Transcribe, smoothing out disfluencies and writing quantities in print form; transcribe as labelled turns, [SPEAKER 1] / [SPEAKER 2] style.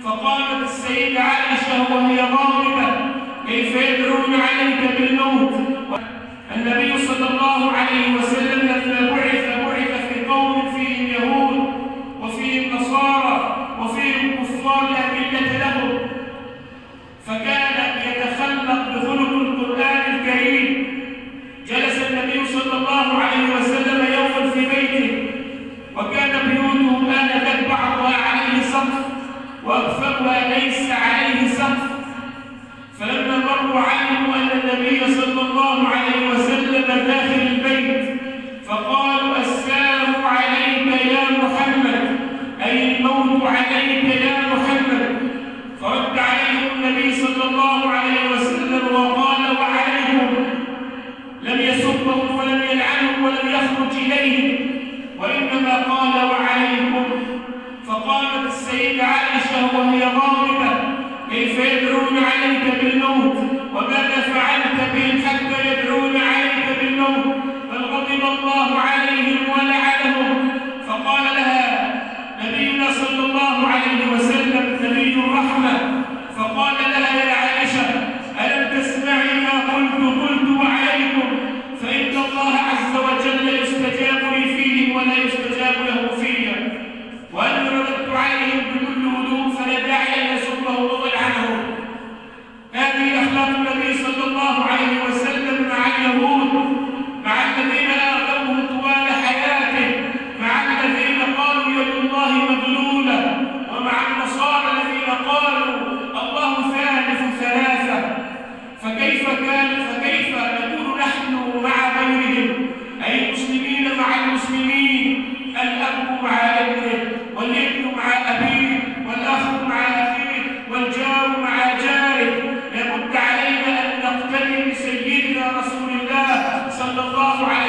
[SPEAKER 1] فقامت السيدة عائشة وهي غاضبة: كيف يدعون عليك بالموت؟ النبي صلى الله عليه وسلم لما بعث في قوم فيهم يهود وفيهم نصارى وفيهم كفار لا ملة لهم، فكان يتخلق بخلق القرآن الكريم. جلس النبي صلى الله عليه وسلم يوما في بيته، وكان بيوتهم آنذاك بعضها عليه سقف وأكثرها ليس عليه سقف، فلما مروا علموا أن النبي صلى الله عليه وسلم داخل البيت فقالوا: السلام عليك يا محمد، أي الموت عليك يا محمد. فرد عليهم النبي صلى الله عليه وسلم وقال: وعليكم. لم يسبهم ولم يلعنهم ولم يخرج إليهم، وإنما قال: وعليكم. فقامت السيدة عائشة وهي غاضبة: كيف يدعون عليك بالموت؟ وماذا فعلت بهم حتى يدعون عليك بالموت؟ بل غضب الله عليهم ولعنهم. فقال لها نبينا صلى الله عليه وسلم نبي الرحمة، فقال لها: يا عائشة، ألم تسمعي ما قلت وعليكم، فإن الله عز وجل يستجاب لي فيهم ولا يستجاب له فيا، وأن رددت عليهم بكل هدوء فلا داعي أن يسبهم ويلعنهم. هذه أخلاق النبي صلى الله عليه وسلم مع اليهود، مع الذين آذوه طوال حياته، مع الذين قالوا يد الله مغلولة، ومع النصارى الذين قالوا الله ثالث ثلاثة. فكيف نكون نحن مع غيرهم، أي المسلمين مع المسلمين، الأب مع ابنه، والابن مع أبيه، والأخ مع أخيه، والجار مع جاره. لابد علينا أن نقتدي بسيدنا رسول الله صلى الله عليه